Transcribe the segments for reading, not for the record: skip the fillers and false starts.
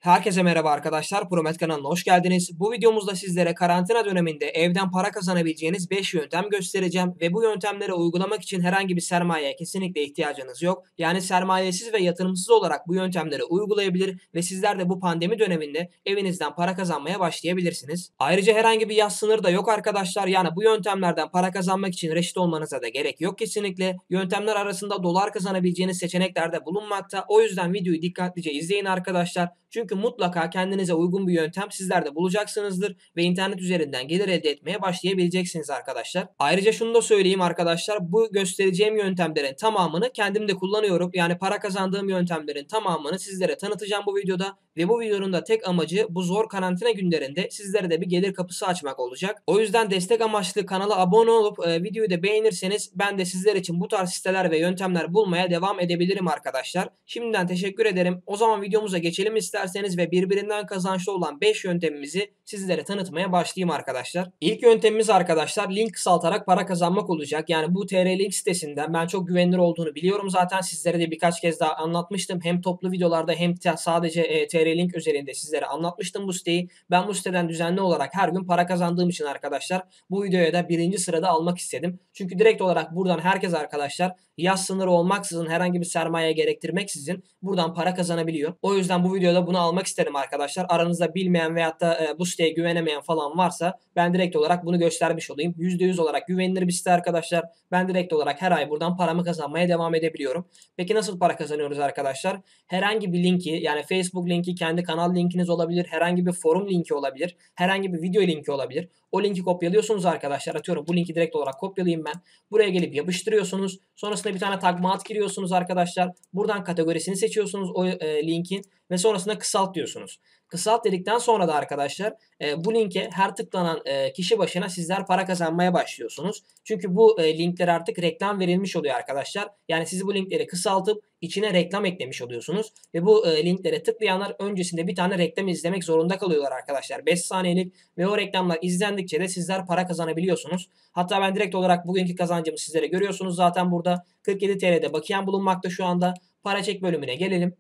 Herkese merhaba arkadaşlar. Promet kanalına hoş geldiniz. Bu videomuzda sizlere karantina döneminde evden para kazanabileceğiniz 5 yöntem göstereceğim ve bu yöntemleri uygulamak için herhangi bir sermayeye kesinlikle ihtiyacınız yok. Yani sermayesiz ve yatırımsız olarak bu yöntemleri uygulayabilir ve sizler de bu pandemi döneminde evinizden para kazanmaya başlayabilirsiniz. Ayrıca herhangi bir yaş sınırı da yok arkadaşlar. Yani bu yöntemlerden para kazanmak için reşit olmanıza da gerek yok kesinlikle. Yöntemler arasında dolar kazanabileceğiniz seçenekler de bulunmakta. O yüzden videoyu dikkatlice izleyin arkadaşlar. Çünkü mutlaka kendinize uygun bir yöntem sizler de bulacaksınızdır ve internet üzerinden gelir elde etmeye başlayabileceksiniz arkadaşlar. Ayrıca şunu da söyleyeyim arkadaşlar, bu göstereceğim yöntemlerin tamamını kendim de kullanıyorum. Yani para kazandığım yöntemlerin tamamını sizlere tanıtacağım bu videoda ve bu videonun da tek amacı bu zor karantina günlerinde sizlere de bir gelir kapısı açmak olacak. O yüzden destek amaçlı kanala abone olup videoyu da beğenirseniz ben de sizler için bu tarz siteler ve yöntemler bulmaya devam edebilirim arkadaşlar. Şimdiden teşekkür ederim. O zaman videomuza geçelim isterseniz ve birbirinden kazançlı olan 5 yöntemimizi sizlere tanıtmaya başlayayım arkadaşlar. İlk yöntemimiz arkadaşlar link kısaltarak para kazanmak olacak. Yani bu TR-Link sitesinden ben çok güvenilir olduğunu biliyorum zaten. Sizlere de birkaç kez daha anlatmıştım. Hem toplu videolarda hem sadece TR-Link üzerinde sizlere anlatmıştım bu siteyi. Ben bu siteden düzenli olarak her gün para kazandığım için arkadaşlar bu videoya da birinci sırada almak istedim. Çünkü direkt olarak buradan herkes arkadaşlar yaş sınırı olmaksızın herhangi bir sermaye gerektirmeksizin buradan para kazanabiliyor. O yüzden bu videoda bunu almak isterim arkadaşlar. Aranızda bilmeyen veyahut da bu siteye güvenemeyen falan varsa ben direkt olarak bunu göstermiş olayım. %100 olarak güvenilir bir site arkadaşlar. Ben direkt olarak her ay buradan paramı kazanmaya devam edebiliyorum. Peki nasıl para kazanıyoruz arkadaşlar? Herhangi bir linki, yani Facebook linki, kendi kanal linkiniz olabilir. Herhangi bir forum linki olabilir. Herhangi bir video linki olabilir. O linki kopyalıyorsunuz arkadaşlar. Atıyorum bu linki direkt olarak kopyalayayım ben. Buraya gelip yapıştırıyorsunuz. Sonrasında bir tane tagmat giriyorsunuz arkadaşlar. Buradan kategorisini seçiyorsunuz o linkin ve sonrasında kısalt diyorsunuz. Kısalt dedikten sonra da arkadaşlar bu linke her tıklanan kişi başına sizler para kazanmaya başlıyorsunuz. Çünkü bu linkler artık reklam verilmiş oluyor arkadaşlar. Yani siz bu linkleri kısaltıp içine reklam eklemiş oluyorsunuz. Ve bu linklere tıklayanlar öncesinde bir tane reklam izlemek zorunda kalıyorlar arkadaşlar. 5 saniyelik ve o reklamlar izlendikçe de sizler para kazanabiliyorsunuz. Hatta ben direkt olarak bugünkü kazancımı sizlere görüyorsunuz zaten burada. 47 TL'de bakiyem bulunmakta şu anda. Para çek bölümüne gelelim.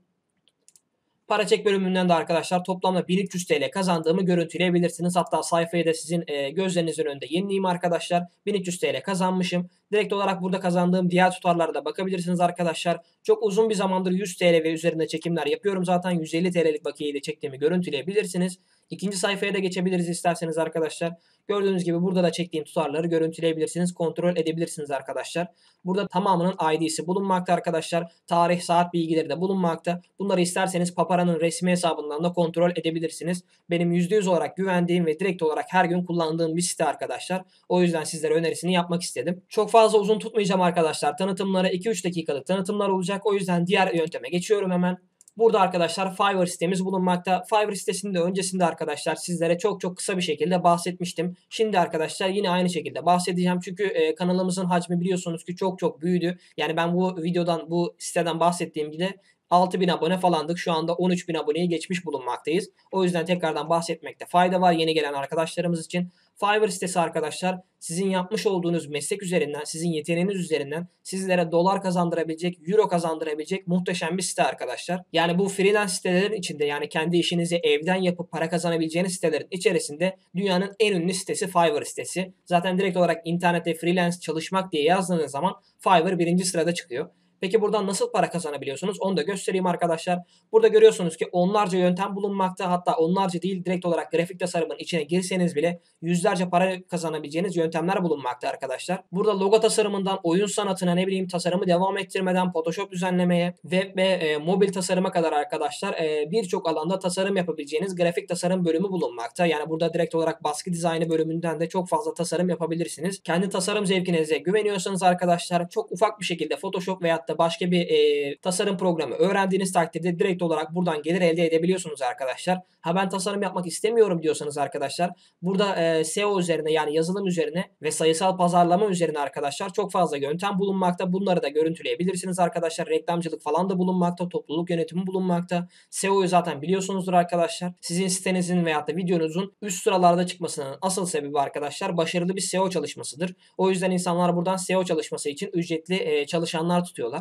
Para çek bölümünden de arkadaşlar toplamda 1300 TL kazandığımı görüntüleyebilirsiniz. Hatta sayfayı da sizin gözlerinizin önünde yenileyim arkadaşlar. 1300 TL kazanmışım. Direkt olarak burada kazandığım diğer tutarlara da bakabilirsiniz arkadaşlar. Çok uzun bir zamandır 100 TL ve üzerinde çekimler yapıyorum zaten. 150 TL'lik bakiyeyi de çektiğimi görüntüleyebilirsiniz. İkinci sayfaya da geçebiliriz isterseniz arkadaşlar. Gördüğünüz gibi burada da çektiğim tutarları görüntüleyebilirsiniz. Kontrol edebilirsiniz arkadaşlar. Burada tamamının ID'si bulunmakta arkadaşlar. Tarih, saat bilgileri de bulunmakta. Bunları isterseniz Papara'nın resmi hesabından da kontrol edebilirsiniz. Benim %100 olarak güvendiğim ve direkt olarak her gün kullandığım bir site arkadaşlar. O yüzden sizlere önerisini yapmak istedim. Çok fazla uzun tutmayacağım arkadaşlar. Tanıtımları 2-3 dakikalık tanıtımlar olacak. O yüzden diğer yönteme geçiyorum hemen. Burada arkadaşlar Fiverr sitemiz bulunmakta. Fiverr sitesinde öncesinde arkadaşlar sizlere çok kısa bir şekilde bahsetmiştim. Şimdi arkadaşlar yine aynı şekilde bahsedeceğim. Çünkü kanalımızın hacmi biliyorsunuz ki çok büyüdü. Yani ben bu videodan, bu siteden bahsettiğimde 6.000 abone falandık. Şu anda 13.000 aboneyi geçmiş bulunmaktayız. O yüzden tekrardan bahsetmekte fayda var yeni gelen arkadaşlarımız için. Fiverr sitesi arkadaşlar sizin yapmış olduğunuz meslek üzerinden, sizin yeteneğiniz üzerinden sizlere dolar kazandırabilecek, euro kazandırabilecek muhteşem bir site arkadaşlar. Yani bu freelance sitelerin içinde, yani kendi işinizi evden yapıp para kazanabileceğiniz sitelerin içerisinde dünyanın en ünlü sitesi Fiverr sitesi. Zaten direkt olarak internette freelance çalışmak diye yazdığınız zaman Fiverr birinci sırada çıkıyor. Peki buradan nasıl para kazanabiliyorsunuz? Onu da göstereyim arkadaşlar. Burada görüyorsunuz ki onlarca yöntem bulunmakta. Hatta onlarca değil, direkt olarak grafik tasarımın içine girseniz bile yüzlerce para kazanabileceğiniz yöntemler bulunmakta arkadaşlar. Burada logo tasarımından oyun sanatına, ne bileyim, tasarımı devam ettirmeden Photoshop düzenlemeye, web ve mobil tasarıma kadar arkadaşlar birçok alanda tasarım yapabileceğiniz grafik tasarım bölümü bulunmakta. Yani burada direkt olarak baskı dizaynı bölümünden de çok fazla tasarım yapabilirsiniz. Kendi tasarım zevkinize güveniyorsanız arkadaşlar çok ufak bir şekilde Photoshop veyahut da başka bir tasarım programı öğrendiğiniz takdirde direkt olarak buradan gelir elde edebiliyorsunuz arkadaşlar. Ha ben tasarım yapmak istemiyorum diyorsanız arkadaşlar burada SEO üzerine, yani yazılım üzerine ve sayısal pazarlama üzerine arkadaşlar çok fazla yöntem bulunmakta. Bunları da görüntüleyebilirsiniz arkadaşlar. Reklamcılık falan da bulunmakta. Topluluk yönetimi bulunmakta. SEO'yu zaten biliyorsunuzdur arkadaşlar. Sizin sitenizin veyahut da videonuzun üst sıralarda çıkmasının asıl sebebi arkadaşlar başarılı bir SEO çalışmasıdır. O yüzden insanlar buradan SEO çalışması için ücretli çalışanlar tutuyorlar.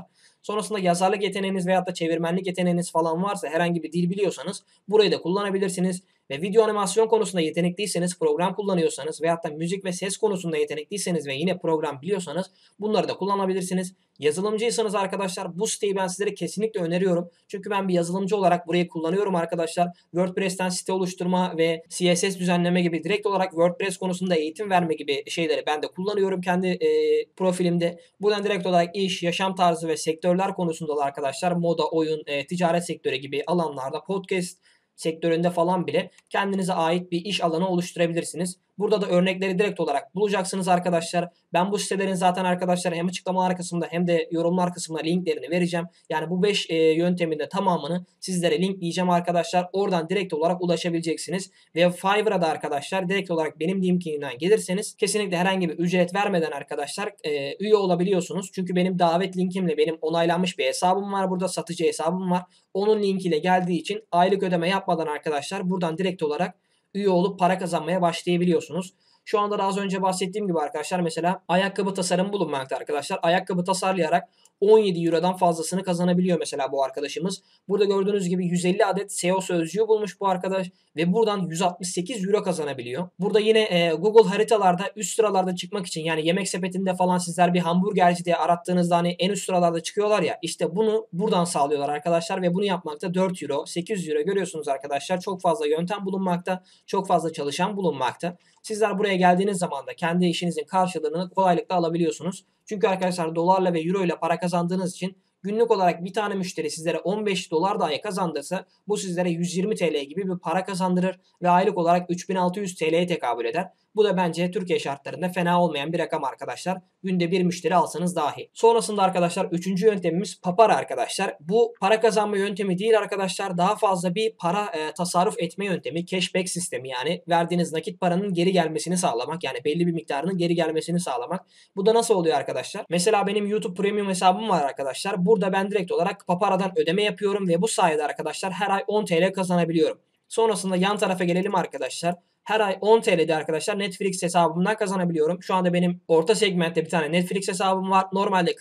arkadaşlar. Sonrasında yazarlık yeteneğiniz veyahut da çevirmenlik yeteneğiniz falan varsa, herhangi bir dil biliyorsanız burayı da kullanabilirsiniz. Ve video animasyon konusunda yetenekliyseniz, program kullanıyorsanız veyahut da müzik ve ses konusunda yetenekliyseniz ve yine program biliyorsanız bunları da kullanabilirsiniz. Yazılımcıysanız arkadaşlar bu siteyi ben sizlere kesinlikle öneriyorum. Çünkü ben bir yazılımcı olarak burayı kullanıyorum arkadaşlar. WordPress'ten site oluşturma ve CSS düzenleme gibi direkt olarak WordPress konusunda eğitim verme gibi şeyleri ben de kullanıyorum kendi profilimde. Buradan direkt olarak iş, yaşam tarzı ve sektörler konusunda da arkadaşlar moda, oyun, ticaret sektörü gibi alanlarda, podcast sektöründe falan bile kendinize ait bir iş alanı oluşturabilirsiniz. Burada da örnekleri direkt olarak bulacaksınız arkadaşlar. Ben bu sitelerin zaten arkadaşlar hem açıklamalar kısmında hem de yorumlar kısmında linklerini vereceğim. Yani bu 5 yöntemin de tamamını sizlere linkleyeceğim arkadaşlar. Oradan direkt olarak ulaşabileceksiniz. Ve Fiverr'a da arkadaşlar direkt olarak benim linkimden gelirseniz kesinlikle herhangi bir ücret vermeden arkadaşlar üye olabiliyorsunuz. Çünkü benim davet linkimle benim onaylanmış bir hesabım var. Burada satıcı hesabım var. Onun linkiyle geldiği için aylık ödeme yapmadan arkadaşlar buradan direkt olarak üye olup para kazanmaya başlayabiliyorsunuz. Şu anda da az önce bahsettiğim gibi arkadaşlar mesela ayakkabı tasarımı bulunmakta arkadaşlar. Ayakkabı tasarlayarak 17 Euro'dan fazlasını kazanabiliyor mesela bu arkadaşımız. Burada gördüğünüz gibi 150 adet SEO sözcüğü bulmuş bu arkadaş ve buradan 168 Euro kazanabiliyor. Burada yine Google haritalarda üst sıralarda çıkmak için, yani yemek sepetinde falan sizler bir hamburgerci diye arattığınızda hani en üst sıralarda çıkıyorlar ya, işte bunu buradan sağlıyorlar arkadaşlar ve bunu yapmakta 4 Euro, 8 Euro görüyorsunuz arkadaşlar. Çok fazla yöntem bulunmakta, çok fazla çalışan bulunmakta. Sizler buraya geldiğiniz zaman da kendi işinizin karşılığını kolaylıkla alabiliyorsunuz. Çünkü arkadaşlar dolarla ve euro ile para kazandığınız için günlük olarak bir tane müşteri sizlere 15 dolar dahi kazandırsa bu sizlere 120 TL gibi bir para kazandırır ve aylık olarak 3600 TL'ye tekabül eder. Bu da bence Türkiye şartlarında fena olmayan bir rakam arkadaşlar. Günde bir müşteri alsanız dahi. Sonrasında arkadaşlar 3. yöntemimiz Papara arkadaşlar. Bu para kazanma yöntemi değil arkadaşlar. Daha fazla bir para tasarruf etme yöntemi. Cashback sistemi, yani verdiğiniz nakit paranın geri gelmesini sağlamak. Yani belli bir miktarının geri gelmesini sağlamak. Bu da nasıl oluyor arkadaşlar? Mesela benim YouTube Premium hesabım var arkadaşlar. Burada ben direkt olarak Papara'dan ödeme yapıyorum ve bu sayede arkadaşlar her ay 10 TL kazanabiliyorum. Sonrasında yan tarafa gelelim arkadaşlar. Her ay 10 TL'de arkadaşlar Netflix hesabımdan kazanabiliyorum. Şu anda benim orta segmentte bir tane Netflix hesabım var. Normalde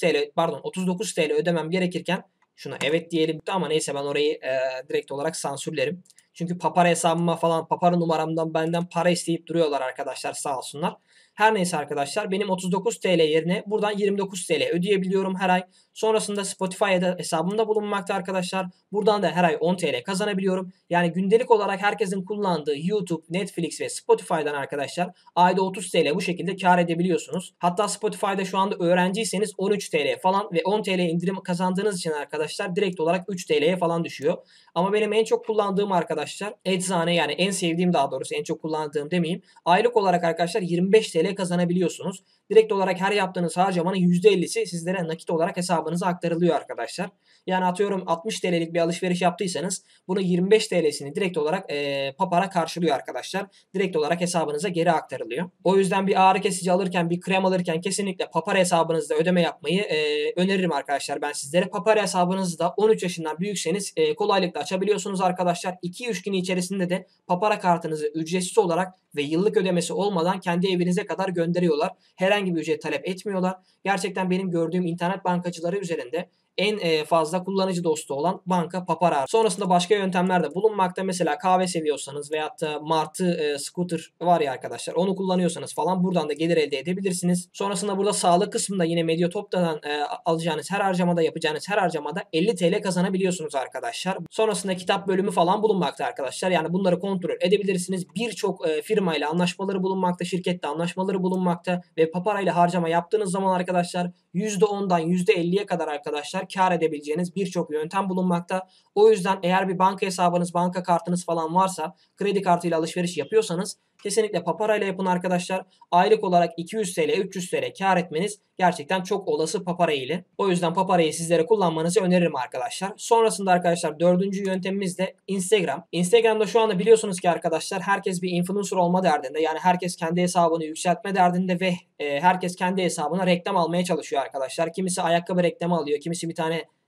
39 TL ödemem gerekirken şuna evet diyelim ama neyse ben orayı direkt olarak sansürlerim. Çünkü Papara hesabıma falan, Papara numaramdan benden para isteyip duruyorlar arkadaşlar, sağ olsunlar. Her neyse arkadaşlar benim 39 TL yerine buradan 29 TL ödeyebiliyorum her ay. Sonrasında Spotify'da hesabımda bulunmakta arkadaşlar. Buradan da her ay 10 TL kazanabiliyorum. Yani gündelik olarak herkesin kullandığı YouTube, Netflix ve Spotify'dan arkadaşlar ayda 30 TL bu şekilde kar edebiliyorsunuz. Hatta Spotify'da şu anda öğrenciyseniz 13 TL falan ve 10 TL indirim kazandığınız için arkadaşlar direkt olarak 3 TL'ye falan düşüyor. Ama benim en çok kullandığım arkadaşlar eczane, yani en sevdiğim, daha doğrusu en çok kullandığım demeyeyim. Aylık olarak arkadaşlar 25 TL kazanabiliyorsunuz. Direkt olarak her yaptığınız harcamanın %50'si sizlere nakit olarak hesabınıza aktarılıyor arkadaşlar. Yani atıyorum 60 TL'lik bir alışveriş yaptıysanız bunu 25 TL'sini direkt olarak Papara karşılıyor arkadaşlar. Direkt olarak hesabınıza geri aktarılıyor. O yüzden bir ağrı kesici alırken, bir krem alırken kesinlikle Papara hesabınızda ödeme yapmayı öneririm arkadaşlar ben sizlere. Papara hesabınızı da 13 yaşından büyükseniz kolaylıkla açabiliyorsunuz arkadaşlar. 2-3 gün içerisinde de Papara kartınızı ücretsiz olarak ve yıllık ödemesi olmadan kendi evinize kadar gönderiyorlar. Herhangi bir ücret talep etmiyorlar. Gerçekten benim gördüğüm internet bankacıları üzerinde en fazla kullanıcı dostu olan banka Papara. Sonrasında başka yöntemler de bulunmakta. Mesela kahve seviyorsanız veyahut da Martı scooter var ya arkadaşlar, onu kullanıyorsanız falan buradan da gelir elde edebilirsiniz. Sonrasında burada sağlık kısmında yine Mediatop'tan alacağınız her harcamada, yapacağınız her harcamada 50 TL kazanabiliyorsunuz arkadaşlar. Sonrasında kitap bölümü falan bulunmakta arkadaşlar. Yani bunları kontrol edebilirsiniz. Birçok firmayla anlaşmaları bulunmakta, şirkette anlaşmaları bulunmakta ve Papara ile harcama yaptığınız zaman arkadaşlar %10'dan %50'ye kadar arkadaşlar kar edebileceğiniz birçok yöntem bulunmakta. O yüzden eğer bir banka hesabınız, banka kartınız falan varsa, kredi kartıyla alışveriş yapıyorsanız kesinlikle Papara ile yapın arkadaşlar. Aylık olarak 200 TL, 300 TL kar etmeniz gerçekten çok olası Papara ile. O yüzden Papara'yı sizlere kullanmanızı öneririm arkadaşlar. Sonrasında arkadaşlar 4. yöntemimiz de Instagram. Instagram'da şu anda biliyorsunuz ki arkadaşlar herkes bir influencer olma derdinde. Yani herkes kendi hesabını yükseltme derdinde ve herkes kendi hesabına reklam almaya çalışıyor arkadaşlar. Kimisi ayakkabı reklamı alıyor, kimisi bir tane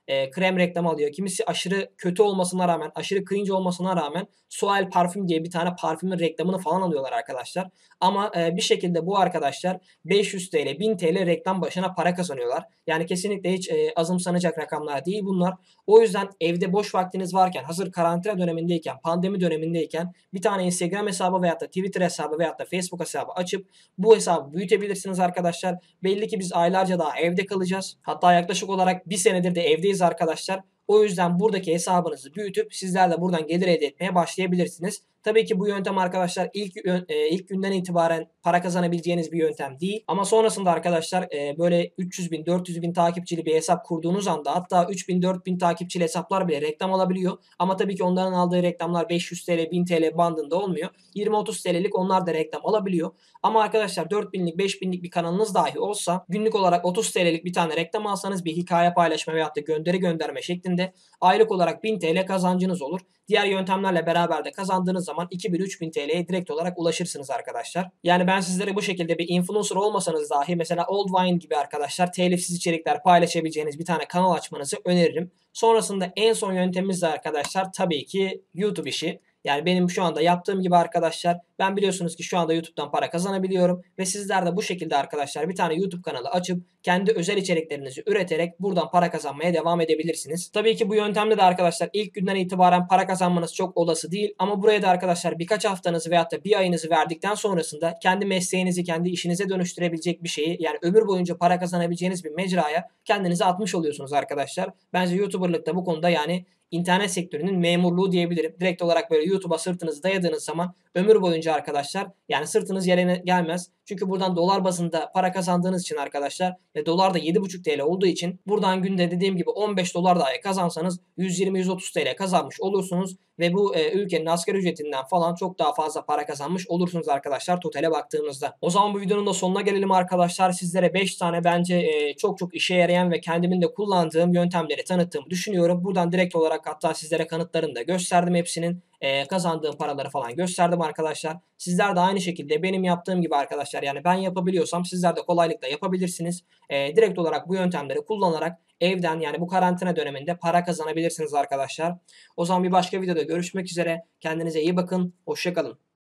krem reklamı alıyor. Kimisi aşırı kötü olmasına rağmen, aşırı cringe olmasına rağmen Soel Parfüm diye bir tane parfümün reklamını falan alıyorlar arkadaşlar. Ama bir şekilde bu arkadaşlar 500 TL, 1000 TL reklam başına para kazanıyorlar. Yani kesinlikle hiç azımsanacak rakamlar değil bunlar. O yüzden evde boş vaktiniz varken, hazır karantina dönemindeyken, pandemi dönemindeyken bir tane Instagram hesabı veyahut da Twitter hesabı veyahut da Facebook hesabı açıp bu hesabı büyütebilirsiniz arkadaşlar. Belli ki biz aylarca daha evde kalacağız. Hatta yaklaşık olarak bir senedir de evdeyiz arkadaşlar. O yüzden buradaki hesabınızı büyütüp sizler de buradan gelir elde etmeye başlayabilirsiniz. Tabii ki bu yöntem arkadaşlar ilk günden itibaren para kazanabileceğiniz bir yöntem değil. Ama sonrasında arkadaşlar böyle 300 bin, 400 bin takipçili bir hesap kurduğunuz anda, hatta 3000, 4000 takipçili hesaplar bile reklam alabiliyor. Ama tabii ki onların aldığı reklamlar 500 TL, 1000 TL bandında olmuyor. 20-30 TL'lik onlar da reklam alabiliyor. Ama arkadaşlar 4000'lik, 5000'lik bir kanalınız dahi olsa günlük olarak 30 TL'lik bir tane reklam alsanız, bir hikaye paylaşma veyahut da gönderi gönderme şeklinde aylık olarak 1000 TL kazancınız olur. Diğer yöntemlerle beraber de kazandığınız zaman 2000-3000 TL'ye direkt olarak ulaşırsınız arkadaşlar. Yani ben sizlere bu şekilde bir influencer olmasanız dahi mesela Oldvine gibi arkadaşlar telifsiz içerikler paylaşabileceğiniz bir tane kanal açmanızı öneririm. Sonrasında en son yöntemimiz de arkadaşlar tabii ki YouTube işi. Yani benim şu anda yaptığım gibi arkadaşlar, ben biliyorsunuz ki şu anda YouTube'dan para kazanabiliyorum ve sizler de bu şekilde arkadaşlar bir tane YouTube kanalı açıp kendi özel içeriklerinizi üreterek buradan para kazanmaya devam edebilirsiniz. Tabii ki bu yöntemde de arkadaşlar ilk günden itibaren para kazanmanız çok olası değil ama buraya da arkadaşlar birkaç haftanızı veyahut da bir ayınızı verdikten sonrasında kendi mesleğinizi, kendi işinize dönüştürebilecek bir şeyi, yani ömür boyunca para kazanabileceğiniz bir mecraya kendinizi atmış oluyorsunuz arkadaşlar. Bence YouTuber'lık da bu konuda yani internet sektörünün memurluğu diyebilirim. Direkt olarak böyle YouTube'a sırtınızı dayadığınız zaman ömür boyunca arkadaşlar yani sırtınız yere gelmez. Çünkü buradan dolar bazında para kazandığınız için arkadaşlar ve dolar da 7,5 TL olduğu için buradan günde dediğim gibi 15 dolar dahi kazansanız 120-130 TL kazanmış olursunuz ve bu ülkenin asgari ücretinden falan çok daha fazla para kazanmış olursunuz arkadaşlar totale baktığımızda. O zaman bu videonun da sonuna gelelim arkadaşlar. Sizlere 5 tane bence çok çok işe yarayan ve kendimin de kullandığım yöntemleri tanıttığımı düşünüyorum. Buradan direkt olarak hatta sizlere kanıtlarını da gösterdim hepsinin. Kazandığım paraları falan gösterdim arkadaşlar. Sizler de aynı şekilde benim yaptığım gibi arkadaşlar, yani ben yapabiliyorsam sizler de kolaylıkla yapabilirsiniz. Direkt olarak bu yöntemleri kullanarak evden, yani bu karantina döneminde para kazanabilirsiniz arkadaşlar. O zaman bir başka videoda görüşmek üzere. Kendinize iyi bakın. Hoşça kalın.